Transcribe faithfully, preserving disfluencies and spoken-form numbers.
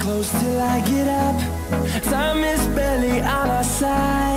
close till I get up. Time is barely on our side.